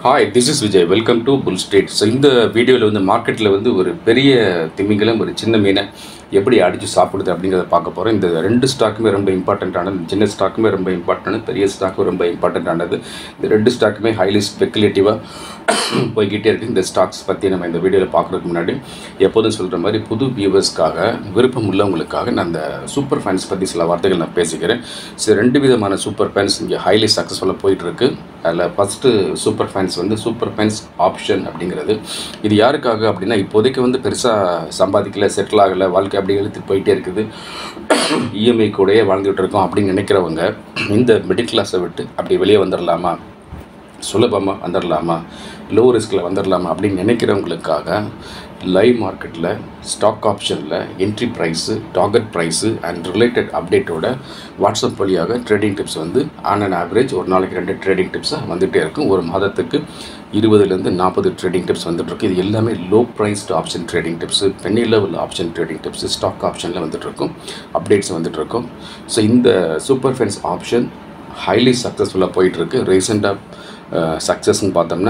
Hi, this is Vijay. Welcome to bullsStreet. So இந்த வீடியோவில் வந்து மார்க்கெட்டில் வந்து ஒரு பெரிய திமிங்கலம் ஒரு சின்ன மீனை எப்படி அடித்து சாப்பிடுது அப்படிங்கிறத பார்க்க போகிறோம். இந்த ரெண்டு ஸ்டாக்குமே ரொம்ப இம்பார்ட்டண்ட்டானது. சின்ன ஸ்டாக்குமே ரொம்ப இம்பார்ட்டன்ட், பெரிய ஸ்டாக்கும் ரொம்ப இம்பார்ட்டண்ட்டானது. இந்த ரெண்டு ஸ்டாக்குமே ஹைலி ஸ்பெக்குலேட்டிவாக போய்கிட்டே இருக்குது. இந்த ஸ்டாக்ஸ் பற்றி நம்ம இந்த வீடியோவில் பார்க்குறதுக்கு முன்னாடி எப்போதும் சொல்கிற மாதிரி புது வியூவர்ஸ்க்காக விருப்பம் உள்ளவங்களுக்காக நான் அந்த சூப்பர் ஃபேன்ஸ் பற்றி சில வார்த்தைகள் நான் பேசிக்கிறேன். ஸோ ரெண்டு விதமான சூப்பர் ஃபேன்ஸ் இங்கே ஹைலி சக்ஸஸ்ஃபுல்லாக போயிட்டுருக்கு. அதில் ஃபஸ்ட்டு சூப்பர் ஃபேன்ஸ் வந்து சூப்பர் ஃபேன்ஸ் ஆப்ஷன் அப்படிங்கிறது. இது யாருக்காக அப்படின்னா, இப்போதைக்கு வந்து பெருசாக சம்பாதிக்கல, செட்டில் ஆகலை, வாழ்க்கை அப்படி இழுத்துட்டு போயிட்டே இருக்குது, இஎம்ஐ கூடயே வாழ்ந்துகிட்டு இருக்கோம் அப்படின்னு நினைக்கிறவங்க இந்த மிடில் கிளாஸை விட்டு அப்படி வெளியே வந்துடலாமா, சுலபமாக வந்துடலாமா, லோ ரிஸ்கில் வந்துடலாமா அப்படின்னு நினைக்கிறவங்களுக்காக லைவ் மார்க்கெட்டில் ஸ்டாக் ஆப்ஷனில் entry price, target price and related அப்டேட்டோட வாட்ஸ்அப் வழியாக ட்ரேடிங் டிப்ஸ் வந்து ஆன் அண்ட் ஆவரேஜ் ஒரு நாளைக்கு 2 ட்ரேடிங் டிப்ஸாக வந்துகிட்டே இருக்கும். ஒரு மாதத்துக்கு 20லேருந்து 40 ட்ரேடிங் டிப்ஸ் வந்துட்டுருக்கு. இது எல்லாமே low priced option trading tips, penny level option trading tips, stock ஆப்ஷனில் வந்துட்டுருக்கும், அப்டேட்ஸ் வந்துட்டுருக்கும். ஸோ இந்த சூப்பர் ஃபேன்ஸ் ஆப்ஷன் ஹைலி சக்ஸஸ்ஃபுல்லாக போயிட்டுருக்கு. ரீசெண்டாக சக்ஸஸ்ன்னு பார்த்தோம்னா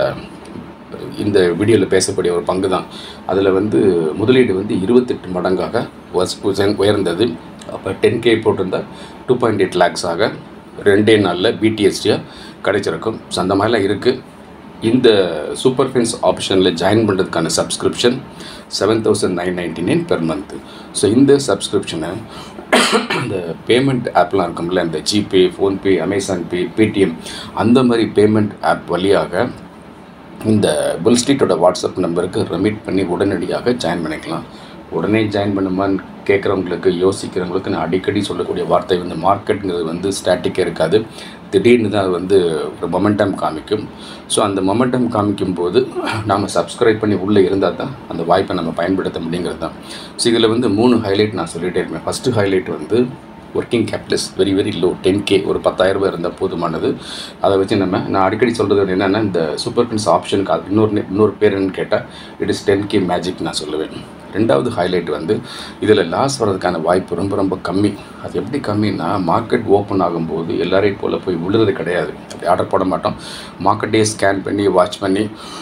இந்த வீடியோவில் பேசக்கூடிய ஒரு பங்கு தான். அதில் வந்து முதலீடு வந்து 28 மடங்காக உயர்ந்தது. அப்போ 10K போட்டிருந்தால் 2.8 lakhs-ஆக 2 நாளில் பிடிஎஸ்டியாக கிடைச்சிருக்கும். ஸோ அந்த மாதிரிலாம் இருக்குது. இந்த சூப்பர் ஃபேன்ஸ் ஆப்ஷனில் ஜாயின் பண்ணுறதுக்கான சப்ஸ்கிரிப்ஷன் 7,999 per month. ஸோ இந்த சப்ஸ்கிரிப்ஷனை இந்த பேமெண்ட் ஆப்லாம் இருக்கும்ல, இந்த GPay, PhonePe, Amazon Pay, Paytm அந்த மாதிரி பேமெண்ட் ஆப் வழியாக இந்த bullsStreetோட வாட்ஸ்அப் நம்பருக்கு ரெமிட் பண்ணி உடனடியாக ஜாயின் பண்ணிக்கலாம். உடனே ஜாயின் பண்ணுமான்னு கேட்குறவங்களுக்கு, யோசிக்கிறவங்களுக்கு நான் அடிக்கடி சொல்லக்கூடிய வார்த்தை வந்து மார்க்கெட்டுங்கிறது வந்து ஸ்டாட்டிக்காக இருக்காது, திடீர்னு தான் அது வந்து ஒரு மொமெண்டம் காமிக்கும். ஸோ அந்த மொமெண்டம் காமிக்கும் போது நாம் சப்ஸ்கிரைப் பண்ணி உள்ளே இருந்தால் தான் அந்த வாய்ப்பை நம்ம பயன்படுத்த முடியுங்கிறது தான். ஸோ இதில் வந்து 3 ஹைலைட் நான் சொல்லிகிட்டே இருப்பேன். ஃபஸ்ட்டு ஹைலைட் வந்து working capitals very low, 10K, ஒரு 10,000 ரூபாய் இருந்தால் போதுமானது. அதை வச்சு நான் அடிக்கடி சொல்கிறது என்னென்னா, இந்த சூப்பர் ஃபேன்ஸ் ஆப்ஷனுக்கு இன்னொரு பேர் என்னன்னு கேட்டால் இட் இஸ் 10K மேஜிக் நான் சொல்லுவேன். ரெண்டாவது ஹைலைட் வந்து இதில் லாஸ் வர்றதுக்கான வாய்ப்பு ரொம்ப கம்மி. அது எப்படி கம்மின்னா, மார்க்கெட் ஓப்பன் ஆகும்போது எல்லாரையும் போல் போய் விழுறது கிடையாது. அப்படி ஆர்டர் போட மாட்டோம். மார்க்கெட்டே ஸ்கேன் பண்ணி வாட்ச் பண்ணி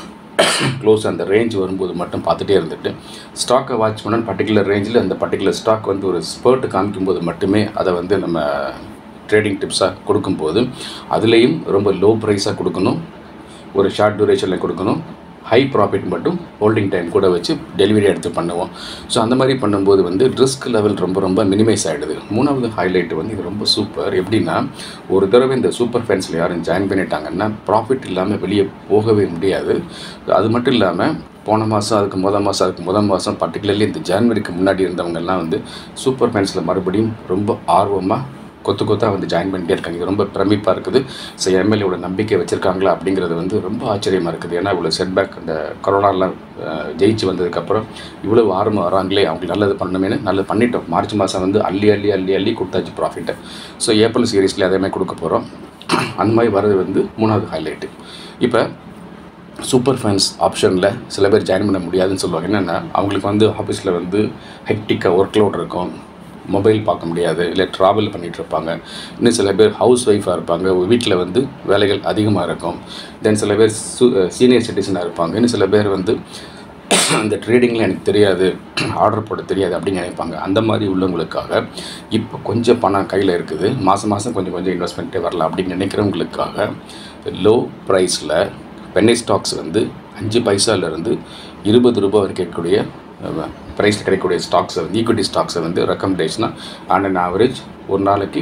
க்ளோஸ் அந்த ரேஞ்ச் வரும்போது மட்டும் பார்த்துட்டே இருந்துட்டு ஸ்டாக்கை வாட்ச் பண்ணால் பர்டிகுலர் ரேஞ்சில் அந்த பர்டிகுலர் ஸ்டாக் வந்து ஒரு ஸ்பர்ட் காமிக்கும்போது மட்டுமே அதை வந்து நம்ம ட்ரேடிங் டிப்ஸாக கொடுக்கும்போது அதுலேயும் ரொம்ப லோ ப்ரைஸாக கொடுக்கணும், ஒரு ஷார்ட் டூரேஷனில் கொடுக்கணும், ஹை ப்ராஃபிட் மட்டும் ஹோல்டிங் டைம் கூட வச்சு டெலிவரி எடுத்து பண்ணுவோம். ஸோ அந்த மாதிரி பண்ணும்போது வந்து ரிஸ்க் லெவல் ரொம்ப மினிமைஸ் ஆகிடுது. மூணாவது ஹைலைட் வந்து இது ரொம்ப சூப்பர். எப்படின்னா, ஒரு தடவை இந்த சூப்பர் ஃபேன்ஸில் யாரும் ஜாயின் பண்ணிட்டாங்கன்னா ப்ராஃபிட் இல்லாமல் வெளியே போகவே முடியாது. அது மட்டும் இல்லாமல் போன மாதம், அதுக்கு முதல் மாதம் பர்டிகுலர்லி இந்த ஜான்வரிக்கு முன்னாடி இருந்தவங்கெல்லாம் வந்து சூப்பர் ஃபேன்ஸில் மறுபடியும் ரொம்ப ஆர்வமாக கொத்தாக வந்து ஜாயின் பண்ணிகிட்டே இருக்காங்க. இது ரொம்ப பிரமிப்பாக இருக்குது. ஸோ எம்எல்ஏவோட நம்பிக்கை வச்சுருக்காங்களா அப்படிங்கிறது வந்து ரொம்ப ஆச்சரியமாக இருக்குது. ஏன்னா இவ்வளோ செட்பேக், இந்த கொரோனாலாம் ஜெயிச்சு வந்ததுக்கப்புறம் இவ்வளோ ஆர்வம் வராங்களே, அவங்களுக்கு நல்லது பண்ணணுமேனு நல்லது பண்ணிட்டோம். மார்ச் மாதம் வந்து அள்ளி கொடுத்தாச்சு ப்ராஃபிட்டை. ஸோ ஏப்ரல் சீரீஸில் அதேமாதிரி கொடுக்க போகிறோம். அந்த மாதிரி வர்றது வந்து மூணாவது ஹைலைட்டு. இப்போ சூப்பர் ஃபேன்ஸ் ஆப்ஷனில் சில பேர் ஜாயின் பண்ண முடியாதுன்னு சொல்லுவாங்க. என்னென்னா, அவங்களுக்கு வந்து ஆஃபீஸில் வந்து ஹெக்டிக்காக ஒர்க் லோட் இருக்கும், மொபைல் பார்க்க முடியாது, இல்லை ட்ராவல் பண்ணிகிட்ருப்பாங்க. இன்னும் சில பேர் ஹவுஸ் ஒய்ஃபாக இருப்பாங்க, வீட்டில் வந்து வேலைகள் அதிகமாக இருக்கும். தென் சில பேர் சீனியர் சிட்டிசனாக இருப்பாங்க. இன்னும் சில பேர் வந்து அந்த ட்ரேடிங்கில் எனக்கு தெரியாது, ஆர்டர் போட தெரியாது அப்படின்னு நினைப்பாங்க. அந்த மாதிரி உள்ளவங்களுக்காக இப்போ கொஞ்சம் பணம் கையில் இருக்குது, மாதம் கொஞ்சம் இன்வெஸ்ட்மெண்ட்டே வரலாம் அப்படின்னு நினைக்கிறவங்களுக்காக லோ ப்ரைஸில் பென்னி ஸ்டாக்ஸ் வந்து 5 பைசாலேருந்து 20 ரூபாய் வரைக்கும் இருக்கக்கூடிய ப்ரைஸில் கிடைக்கக்கூடிய ஸ்டாக்ஸை வந்து, ஈக்விட்டி ஸ்டாக்ஸை வந்து ரெக்கமெண்டேஷனாக ஆன் அண்ட் ஆவரேஜ் ஒரு நாளைக்கு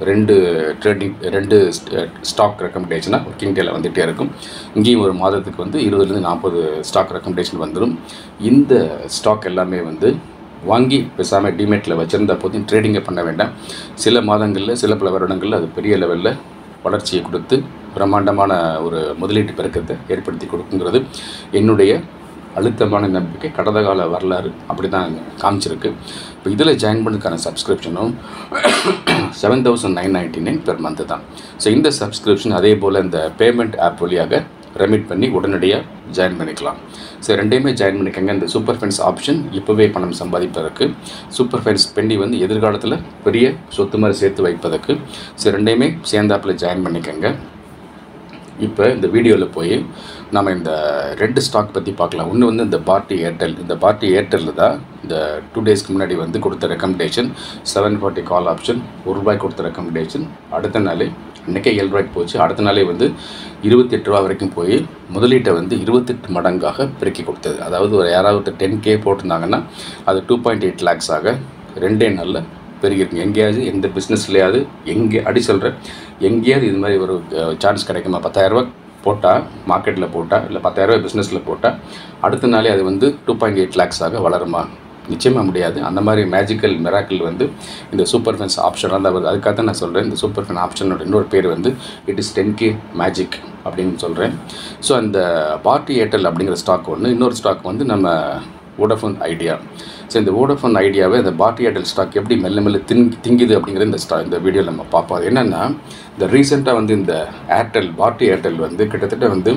2 ஸ்டாக் ரெக்கமெண்டேஷனாக ஒர்க்கிங் டேயில் வந்துகிட்டே இருக்கும். இங்கேயும் ஒரு மாதத்துக்கு வந்து 20லேருந்து 40 ஸ்டாக் ரெக்கமெண்டேஷன் வந்துடும். இந்த ஸ்டாக் எல்லாமே வந்து வாங்கி பேசாமல் டிமேட்டில் வச்சுருந்த போதும் ட்ரேடிங்கை பண்ண வேண்டாம். சில மாதங்களில், சில பல வருடங்களில் அது பெரிய லெவலில் வளர்ச்சியை கொடுத்து பிரம்மாண்டமான ஒரு முதலீட்டு பெருக்கத்தை ஏற்படுத்தி கொடுக்குங்கிறது என்னுடைய அழுத்தமான நம்பிக்கை. கடந்த கால வரலாறு அப்படி தான் காமிச்சிருக்கு. இப்போ இதில் ஜாயின் பண்ணுறதுக்கான சப்ஸ்கிரிப்ஷனும் 7,999 per month தான். ஸோ இந்த சப்ஸ்கிரிப்ஷன் அதே போல் இந்த பேமெண்ட் ஆப் வழியாக ரெமிட் பண்ணி உடனடியாக ஜாயின் பண்ணிக்கலாம். ஸோ ரெண்டையுமே ஜாயின் பண்ணிக்கோங்க. இந்த சூப்பர் ஃபேன்ஸ் ஆப்ஷன் இப்போவே பணம் சம்பாதிப்பதற்கு, சூப்பர் ஃபேன்ஸ் பெண்டி வந்து எதிர்காலத்தில் பெரிய சொத்து மாதிரி சேர்த்து வைப்பதற்கு. ஸோ ரெண்டையுமே சேர்ந்தாப்பில் ஜாயின் பண்ணிக்கோங்க. இப்போ இந்த வீடியோவில் போய் நம்ம இந்த 2 ஸ்டாக் பற்றி பார்க்கலாம். ஒன்று வந்து இந்த Bhartiartl. இந்த Bhartiartl தான் இந்த 2 டேஸ்க்கு முன்னாடி வந்து கொடுத்த ரெக்கமெண்டேஷன் 740 கால் ஆப்ஷன் ₹1 கொடுத்த ரெக்கமெண்டேஷன். அடுத்த நாளே அன்றைக்கே ₹7 போச்சு. அடுத்த நாளே வந்து ₹28 வரைக்கும் போய் முதலீட்டை வந்து 28 மடங்காக பெருக்கி கொடுத்தது. அதாவது ஒரு யாராவது 10K போட்டிருந்தாங்கன்னா அது 2.8 lakhs-ஆக 2 நாளில் பெருகிருக்குங்க. எங்கேயாவது எந்த பிஸ்னஸ்லையாவது அடி சொல்கிறேன், எங்கேயாவது இது மாதிரி ஒரு சான்ஸ் கிடைக்குமா? ₹10,000 போட்டால் மார்க்கெட்டில் போட்டால் இல்லை ₹10,000 பிஸ்னஸில் போட்டால் அடுத்த நாளே அது வந்து 2.8 lakhs-ஆக வளருமா? நிச்சயமாக முடியாது. அந்த மாதிரி மேஜிக்கல் மிராக்கிள் வந்து இந்த சூப்பர் ஃபைன்ஸ் ஆப்ஷனாக தான் வருது. அதுக்காக தான் நான் சொல்கிறேன், இந்த சூப்பர் ஃபைன் ஆப்ஷனோட இன்னொரு பேர் வந்து இட் இஸ் 10K மேஜிக் அப்படின்னு சொல்கிறேன். ஸோ அந்த Bhartiartl அப்படிங்கிற ஸ்டாக் ஒன்று, இன்னொரு ஸ்டாக் வந்து நம்ம வோடஃபோன் ஐடியா. ஸோ இந்த வோடஃபோன் ஐடியாவை இந்த Bhartiartl ஸ்டாக் எப்படி மெல்ல மெல்ல திங்குது அப்படிங்கிற இந்த வீடியோவில் நம்ம பார்ப்போம். அது என்னென்னா, இந்த ரீசெண்டாக வந்து இந்த Bhartiartl வந்து கிட்டத்தட்ட வந்து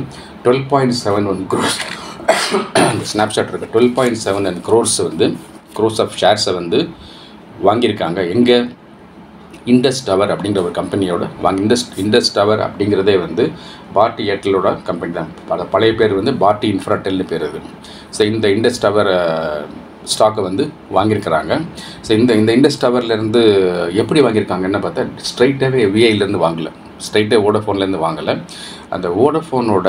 12.71 crores இந்த ஸ்னாப்ஷாட் இருக்குது, 12.71 crores வந்து க்ரோஸ் ஆஃப் ஷேர்ஸை வந்து வாங்கியிருக்காங்க. எங்கே? இண்டஸ் டவர் அப்படிங்கிற ஒரு கம்பெனியோட இண்டஸ் டவர் அப்படிங்கிறதே வந்து Bhartiartl-ஓட கம்பெனி தான். பழைய பேர் வந்து Bharti Infratelன்னு பேர் அது. ஸோ இந்த இண்டஸ் டவர் ஸ்டாக்கை வந்து வாங்கியிருக்கிறாங்க. ஸோ இந்த இண்டஸ் டவர்லேருந்து எப்படி வாங்கியிருக்காங்கன்னு பார்த்தா ஸ்ட்ரைட்டாகவே விஐலேருந்து வாங்கலை, ஸ்ட்ரைட்டாக வோடஃபோன்லேருந்து வாங்கலை. அந்த வோடஃபோனோட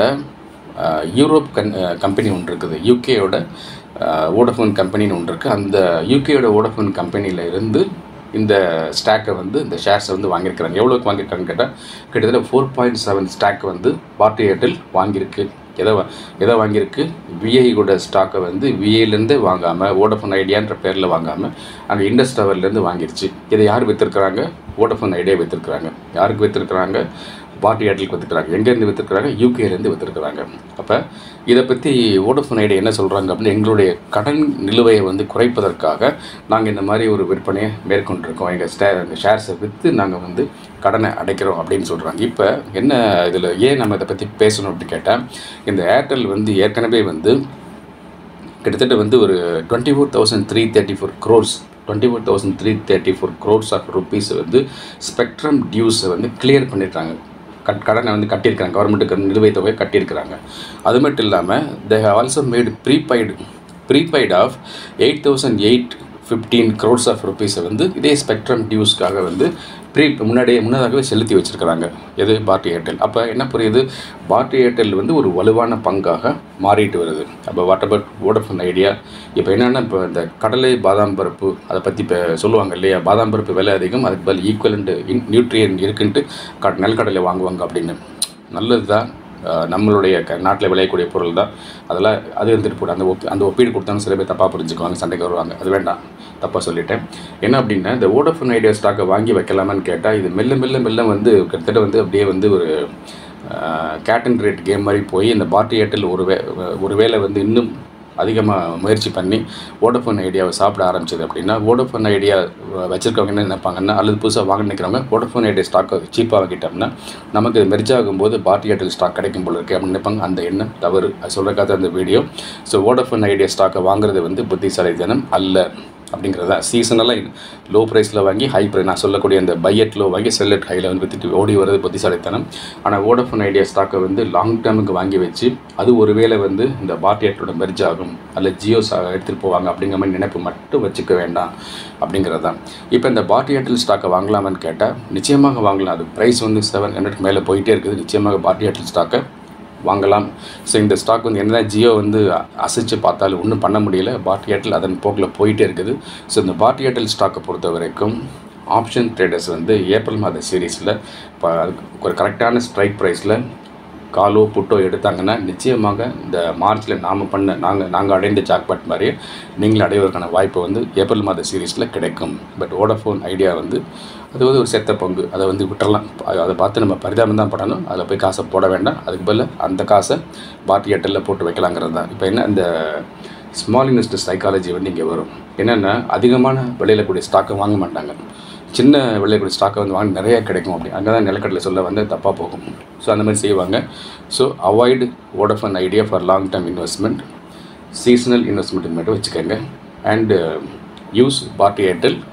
யூரோப் கம்பெனி ஒன்று இருக்குது, யூகேயோட வோடஃபோன் கம்பெனின்னு ஒன்று இருக்குது. அந்த யூகேயோட வோடஃபோன் கம்பெனியில் இருந்து இந்த ஸ்டாக்கை வந்து இந்த ஷேர்ஸை வந்து வாங்கியிருக்கிறாங்க. எவ்வளோக்கு வாங்கியிருக்காங்கன்னு கேட்டால் கிட்டத்தட்ட 4.7 ஸ்டாக் வந்து Bhartiartl வாங்கியிருக்கு. எதை வாங்கியிருக்கு? விஐயோட ஸ்டாக்கை வந்து விஐலேருந்தே வாங்காமல் வோடஃபோன் ஐடியான்ற பேரில் வாங்காமல் அங்கே இண்டஸ் டவர்லேருந்து வாங்கிருச்சு. இதை யார் விற்றுருக்குறாங்க? Vodafone idea விற்றுருக்குறாங்க. யாருக்கு விற்றுருக்குறாங்க? Bhartiartl விற்றுருக்குறாங்க. எங்கேருந்து விற்றுருக்குறாங்க? யூகேலேருந்து விற்றுருக்குறாங்க. அப்போ இதை பற்றி வோடஃபோன் ஐடியா என்ன சொல்கிறாங்க அப்படின்னு, எங்களுடைய கடன் நிலுவையை வந்து குறைப்பதற்காக நாங்கள் இந்த மாதிரி ஒரு விற்பனையை மேற்கொண்டிருக்கோம், எங்கள் ஷேர்ஸை விற்று நாங்கள் வந்து கடனை அடைக்கிறோம் அப்படின்னு சொல்கிறாங்க. இப்போ என்ன இதில் ஏன் நம்ம இதை பற்றி பேசணும் அப்படின்னு கேட்டால், இந்த ஏர்டெல் வந்து ஏற்கனவே வந்து கிட்டத்தட்ட வந்து ஒரு 24,334 crores 24,334 crores ஆஃப் ருப்பீஸ் வந்து ஸ்பெக்ட்ரம் டியூஸை வந்து கிளியர் பண்ணிட்டாங்க. கடனை வந்து கட்டியிருக்காங்க, கவர்மெண்ட்டுக்கு நிலுவைத் தொகை கட்டியிருக்கிறாங்க. அது மட்டும் இல்லாமல் they have also made prepaid of 8,815 crores of ருப்பீஸை வந்து இதே ஸ்பெக்ட்ரம் டியூஸ்க்காக வந்து முன்னதாகவே செலுத்தி வச்சுருக்கிறாங்க. எது? Bhartiartl. அப்போ என்ன புரியுது? Bhartiartl வந்து ஒரு வலுவான பங்காக மாறிட்டு வருது. அப்போ வாட் அபவுட் வோடஃபோன் ஐடியா? இப்போ என்னென்னா, இப்போ இந்த கடலை பாதாம் பருப்பு அதை பற்றி இப்போ சொல்லுவாங்க இல்லையா, பாதாம் பருப்பு விலை அதிகம், அதுக்கு பதில் ஈக்குவலண்ட் நியூட்ரியன் இருக்குன்ட்டு நெல்கடலை வாங்குவாங்க அப்படின்னு. நல்லது தான், நம்மளுடைய நாட்டில் விளையக்கூடிய பொருள் தான், அதெல்லாம் அது இருந்துட்டு போட்டு அந்த ஒப்பீடு கொடுத்தாலும் சில பேர் தப்பாக புரிஞ்சுக்குவாங்க, சண்டைக்கு வருவாங்க. அது வேண்டாம், தப்பாக சொல்லிட்டேன். என்ன அப்படின்னா, இந்த வோடஃபோன் ஐடியா ஸ்டாக்கை வாங்கி வைக்கலாமான்னு கேட்டால் இது மெல்ல வந்து கிட்டத்தட்ட வந்து அப்படியே வந்து ஒரு கேட் அண்ட் ரேட் கேம் மாதிரி போய் இந்த Bhartiartl ஒரு வேளை வந்து இன்னும் அதிகமாக முயற்சி பண்ணி வோடஃபோன் ஐடியாவை சாப்பிட ஆரம்பிச்சது அப்படின்னா, வோடஃபோன் ஐடியா வச்சுருக்கவங்க என்ன நினைப்பாங்கன்னா, அல்லது புதுசாக வாங்க நினைக்கிறவங்க வோடஃபோன் ஐடியா ஸ்டாக்கை சீப்பாக வாங்கிட்டோம்னா நமக்கு இது மெர்ஜ் ஆகும்போது Bhartiartl ஸ்டாக் கிடைக்கும் போல இருக்குது அப்படின்னு நினைப்பாங்க. அந்த எண்ணம் தவறு. அது சொல்கிறக்காக அந்த வீடியோ. ஸோ வோடஃபோன் ஐடியா ஸ்டாக்கை வாங்குறது வந்து புத்திசாலித்தனம் அல்ல அப்படிங்கிறது தான். சீசனெல்லாம் லோ ப்ரைஸில் வாங்கி ஹை ப்ரைஸ், நான் சொல்லக்கூடிய அந்த பை அட் லோ வாங்கி செல் அட் ஹையில் வந்து விற்றுட்டு ஓடி வர்றது புத்திசாலித்தனம். ஆனால் வோடஃபோன் ஐடியா ஸ்டாக்கை வந்து லாங் டேர்முக்கு வாங்கி வச்சு அது ஒருவேளை வந்து இந்த Bhartiartl மெர்ஜ் ஆகும் அல்ல ஜியோ எடுத்துகிட்டு போவாங்க அப்படிங்கிற மாதிரி நினைப்பு மட்டும் வச்சுக்க வேண்டாம் அப்படிங்கிறது தான். இப்போ இந்த Bhartiartl ஸ்டாக்கை வாங்கலாமான்னு கேட்டால் நிச்சயமாக வாங்கலாம். அது ப்ரைஸ் வந்து 700 மேலே போயிட்டே இருக்குது. நிச்சயமாக Bhartiartl ஸ்டாக்கை வாங்கலாம். ஸோ இந்த ஸ்டாக் வந்து என்ன ஜியோ வந்து அசைச்சு பார்த்தாலும் ஒன்றும் பண்ண முடியல. Bhartiartl அதன் போக்கில் போயிட்டே இருக்குது. ஸோ இந்த Bhartiartl ஸ்டாக்கை பொறுத்த வரைக்கும் ஆப்ஷன் ட்ரேடர்ஸ் வந்து ஏப்ரல் மாத சீரீஸில் இப்போ ஒரு கரெக்டான ஸ்ட்ரைக் ப்ரைஸில் காலோ புட்டோ எடுத்தாங்கன்னா நிச்சயமாக இந்த மார்ச்சில் நாங்கள் அடைந்த ஜாக்பாட் மாதிரி நீங்களும் அடைவதற்கான வாய்ப்பு வந்து ஏப்ரல் மாத சீரீஸில் கிடைக்கும். பட் வோடஃபோன் ஐடியா வந்து அது வந்து ஒரு செத்த பங்கு, அதை வந்து விட்டுறலாம். அதை பார்த்து நம்ம பரிதாபம் தான் படணும், அதில் போய் காசை போட வேண்டாம். அதுக்கு பதில் அந்த காசை Bhartiartl போட்டு வைக்கலாங்கிறது தான். இப்போ என்ன, இந்த ஸ்மால் இன்வெஸ்டர் சைக்காலஜி வந்து இங்கே வரும். என்னென்னா, அதிகமான விலையில் கூடிய ஸ்டாக்கை வாங்க மாட்டாங்க, சின்ன விலைக்கூடிய ஸ்டாக்கை வந்து வாங்கி நிறையா கிடைக்கும். அப்படி அங்கே தான் நிலக்கடலை சொல்ல வந்து தப்பாக போகும். ஸோ அந்த மாதிரி செய்வாங்க. So avoid Vodafone Idea for long term investment, seasonal investment மட்டும் வச்சுக்கோங்க. And use Bhartiartl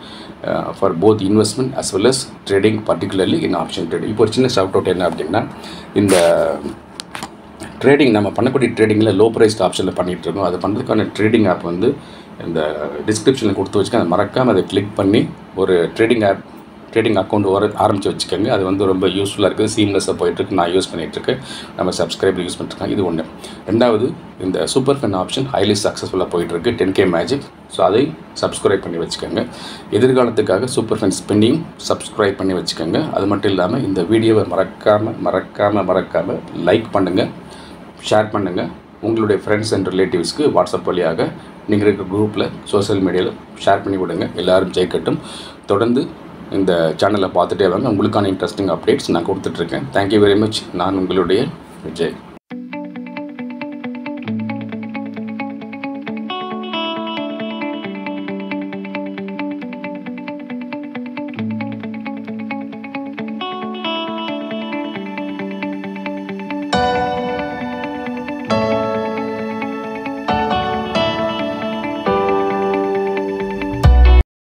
for both investment as well as trading, particularly in option trading. இப்போ ஒரு சின்ன ஷவுட் அவுட் என்ன அப்படின்னா, இந்த ட்ரேடிங் நம்ம பண்ணக்கூடிய ட்ரேடிங்கில் லோ ப்ரைஸ்ட் ஆப்ஷனில் பண்ணிகிட்ருக்கோம். அது பண்ணுறதுக்கான ட்ரேடிங் ஆப் வந்து இந்த டிஸ்கிரிப்ஷனில் கொடுத்து வச்சுக்கேன். அதை மறக்காமல் அதை கிளிக் பண்ணி ஒரு ட்ரேடிங் அக்கௌண்ட் ஆரம்பித்து வச்சுக்கோங்க. அது வந்து ரொம்ப யூஸ்ஃபுல்லாக இருக்குது, சீம்லெஸ்ஸாக போயிட்டுருக்கு. நான் யூஸ் பண்ணிகிட்ருக்கேன், நம்ம சப்ஸ்கிரைபர் யூஸ் பண்ணிட்டுருக்கேன். இது ஒன்று. ரெண்டாவது, இந்த சூப்பர் ஃபன் ஆப்ஷன் ஹைலி சக்ஸஸ்ஃபுல்லாக போயிட்டுருக்கு, 10K மேஜிக். ஸோ அதை சப்ஸ்கிரைப் பண்ணி வச்சுக்கோங்க. எதிர்காலத்துக்காக சூப்பர் ஃபன் ஸ்பெண்டிங் சப்ஸ்கிரைப் பண்ணி வச்சுக்கோங்க. அது மட்டும் இல்லாமல் இந்த வீடியோவை மறக்காமல் லைக் பண்ணுங்கள், ஷேர் பண்ணுங்கள். உங்களுடைய ஃப்ரெண்ட்ஸ் அண்ட் ரிலேட்டிவ்ஸ்க்கு வாட்ஸ்அப் வழியாக நீங்கள் இருக்கிற குரூப்பில், சோஷியல் மீடியாவில் ஷேர் பண்ணி விடுங்க. எல்லோரும் ஜெயிக்கட்டும். தொடர்ந்து இந்த சேனலை பார்த்துட்டே வாங்க. உங்களுக்கான இன்ட்ரெஸ்டிங் அப்டேட்ஸ் நான் கொடுத்துட்ருக்கேன். Thank you very much. நான் உங்களுடைய விஜய்.